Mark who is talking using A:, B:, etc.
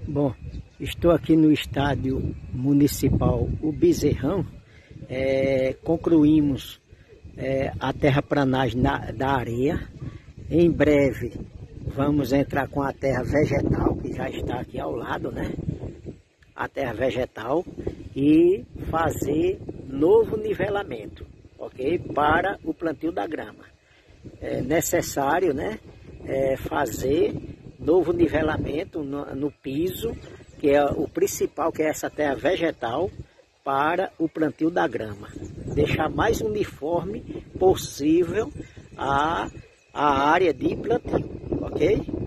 A: Bom, estou aqui no estádio municipal O Bezerrão. Concluímos a terraplanagem da areia. Em breve vamos entrar com a terra vegetal, que já está aqui ao lado, né? A terra vegetal, e fazer novo nivelamento, ok? Para o plantio da grama. É necessário, né? Fazer novo nivelamento no piso, que é o principal, que é essa terra vegetal, para o plantio da grama. Deixar mais uniforme possível a área de plantio, ok?